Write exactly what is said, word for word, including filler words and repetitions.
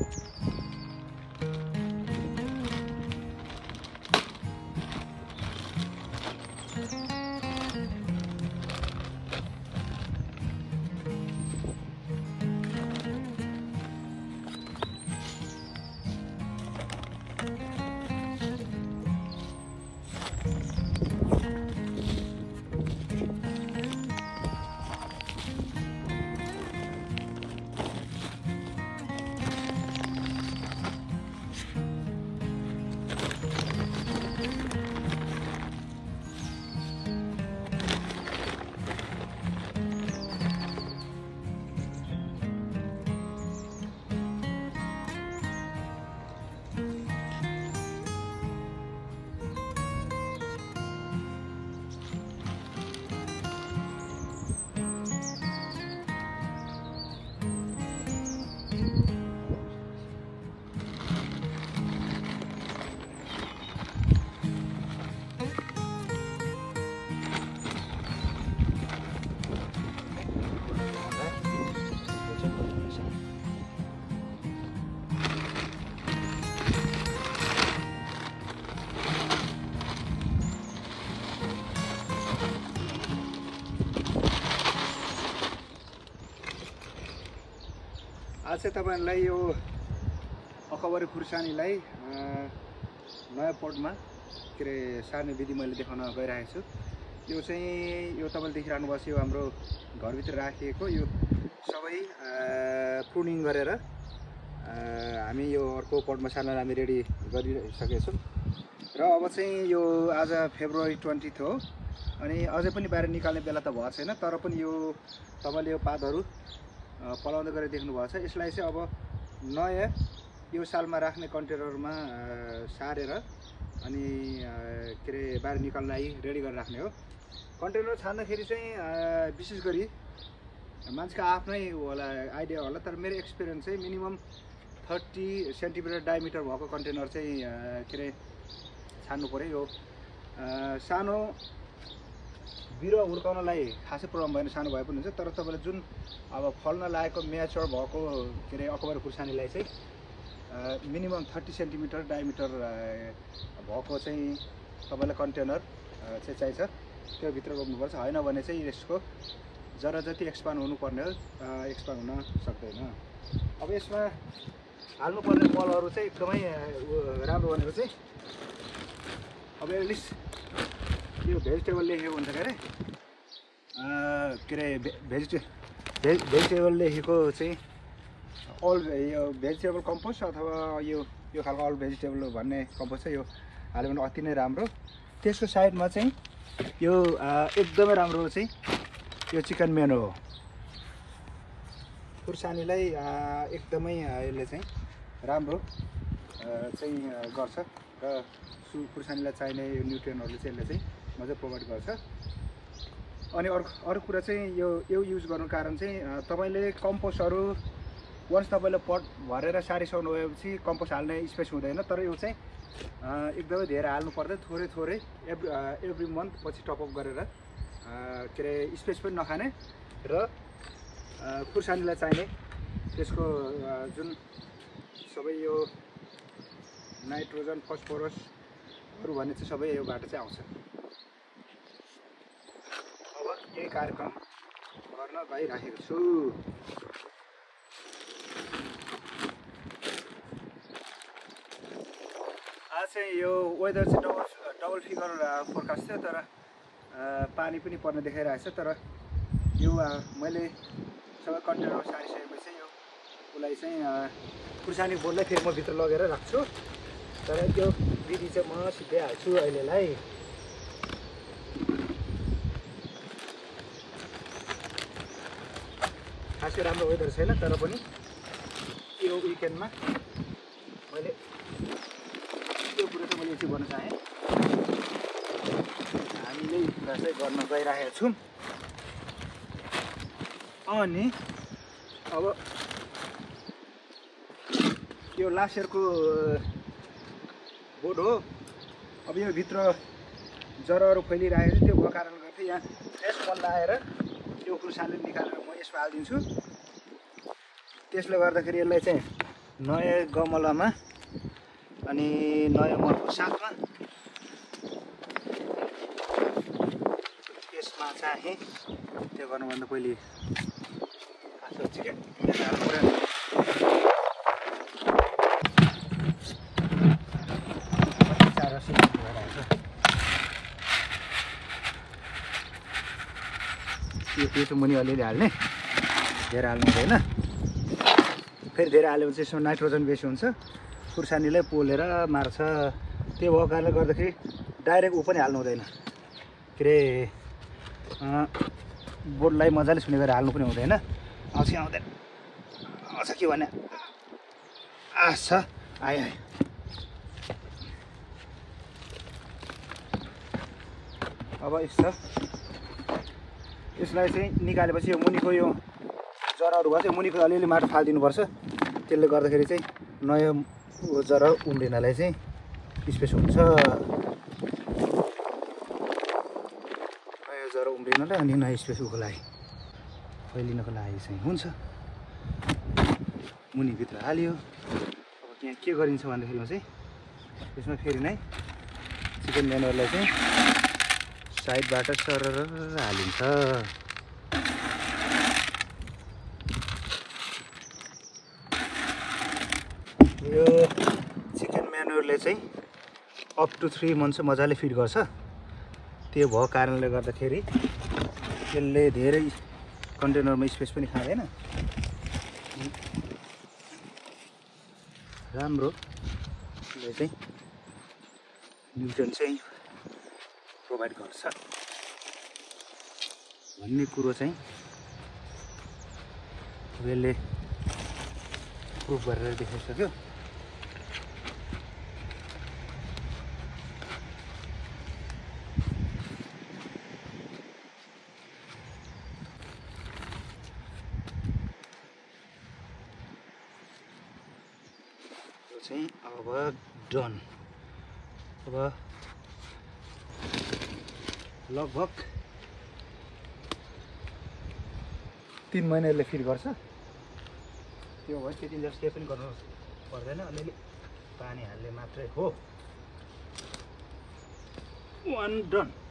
आज चाहिँ तपाईहरुलाई यो अकबरी खुर्सानीलाई नयाँ पटमा के अरे सार्ने विधि मैले देखाउन गइरहेको छु। यो चाहिँ यो तपाईले देखिरहनु भएको छ, यो हाम्रो घरभित्र राखिएको यो सबै प्रुनिङ गरेर हामी यो अर्को पटमा सार्न हामी रेडी गरिसकेका छौं। र अब चाहिँ यो आज फेब्रुअरी ट्वेन्टी हो अनि अझै पनि बाहिर निकाल्ने बेला त भएको छैन, तर पनि यो तपाईले यो पातहरु पलाउँदै गरेर देख्नु भएको छ। यसलाई चाहिँ अब नयाँ यो सालमा राख्ने कन्टेनरमा सारेर अनि के अरे बाहिर निकाल्न लागि रेडी गरेर राख्ने हो। कन्टेनर छान्दाखेरि चाहिँ विशेष गरी मान्छेको आफ्नै होला आइडिया होला, तर मेरो एक्सपिरियन्स चाहिँ मिनिमम थर्टी सेन्टिमिटर डायमिटर भएको कन्टेनर चाहिँ के अरे छान्नु पर्यो। यो सानो बिरुवा हुर्काउनलाई खासै प्रब्लम भएन, सानो भए पनि हुन्छ, तर तपाईले जुन अब फल्न लागेको म्याच्योर भएको के अरे अकबरी खुर्सानीलाई चाहिँ मिनिमम थर्टी सेन्टिमिटर डायमिटर भएको चाहिँ तपाईलाई कन्टेनर चाहिँ चाहिन्छ, त्यो भित्र रोप्नुपर्छ। हैन भने चाहिँ यसको जरा जति एक्सपान्ड हुनुपर्ने हो एक्सपान्ड हुन सक्दैन। अब यसमा हाल्नुपर्ने मलहरु चाहिँ एकदमै राम्रो भनेको चाहिँ अब एटलिस्ट यो भेजिटेबल लेखेको हुन्छ के अरे के अरे भेजिटे भेजिटेबल लेखेको चाहिँ अल यो भेजिटेबल कम्पोस्ट अथवा यो यो खालको अल भेजिटेबल भन्ने कम्पोस्ट चाहिँ यो हाल्यो भने अति नै राम्रो। त्यसको साइडमा चाहिँ यो एकदमै राम्रो चाहिँ यो चिकन मेनो हो। खुर्सानीलाई एकदमै यसले चाहिँ राम्रो चाहिँ गर्छ र खुर्सानीलाई चाहिने यो न्युट्रियन्टहरुले चाहिँ यसले चाहिँ मजा प्रोभाइड गर्छ। अनि अरु अरु कुरा चाहिँ यो यो युज गर्नु कारण चाहिँ तपाईले कम्पोस्टहरु वन्स तपाईले पट भरेर सारिसक्नु भएपछि कम्पोस्ट हाल्ने स्पेस हुँदैन, तर यो चाहिँ एकदमै धेरै हाल्नु पर्दैन, थोरै थोरै एभ्री एभ्री मन्थ पछि टपअप गरेर के अरे स्पेस पनि नखाने र खुर्सानीलाई चाहिने त्यसको जुन सबै यो नाइट्रोजन फस्फोरसहरु भन्ने चाहिँ सबै योबाट चाहिँ आउँछ। अब यही कार्यक्रम गर्न गइराखेको छु। आज चाहिँ यो वेदर चाहिँ डबल डबल फिगर फोरकास्ट थियो, तर पानी पनि पर्ने देखाइरहेको छ। तर यो मैले सबै कन्टेनर सारिसकेपछि यो उसलाई चाहिँ खुर्सानी बोर्डलाई फेरि म भित्र लगेर राख्छु, तर त्यो विधि चाहिँ म सिकाइहाल्छु अहिलेलाई। खासै राम्रो वेदर छैन, तर पनि यो विकेन्डमा मैले त्यो कुरो चाहिँ मैले चाहिँ भन्न चाहेँ। हामीले कुरा चाहिँ गर्न गइरहेका छौँ। अनि अब यो लास्ट इयरको बोट हो। अब यो भित्र जराहरू फैलिरहेको छ, त्यो भएको कारणले गर्दा यहाँ फ्रेस मल लगाएर यो खुर्सानी निकालेर म यसमा हालिदिन्छु। त्यसले गर्दाखेरि यसलाई चाहिँ नयाँ गमलामा अनि नयाँ मलको साथमा यसमा चाहिँ त्यो गर्नुभन्दा पहिले खासो चिकन हाल्नु पर्यो। यो त्यो मुनि अलिअलि हाल्ने, धेरै हाल्नु हुँदैन। फेरि धेरै हाल्यो भने चाहिँ यसमा नाइट्रोजन बेसी हुन्छ, खुर्सानीलाई पोलेर मार्छ। त्यो भएको कारणले गर्दाखेरि डाइरेक्ट ऊ पनि हाल्नु हुँदैन, के अरे बोर्डलाई मजाले सुने गरेर हाल्नु पनि हुँदैन। आउँछ आउँदैन आउँछ के भने आछ आयो आयो। अब यस्तो यसलाई चाहिँ निकालेपछि यो मुनिको यो जराहरू भयो चाहिँ मुनिको अलिअलि माटो फालिदिनुपर्छ। त्यसले गर्दाखेरि चाहिँ नयाँ जरा उम्रिनलाई चाहिँ स्पेस हुन्छ, नयाँ जरा उम्रिनलाई अनि नयाँ स्पेस उको लागि फैलिनको लागि चाहिँ हुन्छ। मुनिभित्र हाल्यो। अब त्यहाँ के गरिन्छ भन्दाखेरिमा चाहिँ यसमा फेरि नै चिकन म्यानुअरलाई चाहिँ साइडबाट सरर हालिन्छ। यो चिकन म्यानुअरले चाहिँ अप टु थ्री मन्थ चाहिँ मजाले फिड गर्छ। त्यो भएको कारणले गर्दाखेरि यसले धेरै कन्टेनरमा स्पेस पनि खाँदैन, राम्रो चाहिँ न्युट्रिसन चाहिँ प्रोभाइड गर्छ भन्ने कुरो चाहिँ यसले प्रुफ गरेर देखाइसक्यो। चाहिँ अब डन। अब लगभग तिन महिनाले फिड गर्छ। त्यो भयो त्यति जस्तो पनि गर्नु पर्दैन, अलिअलि पानी हाल्ने मात्रै हो। वान डन।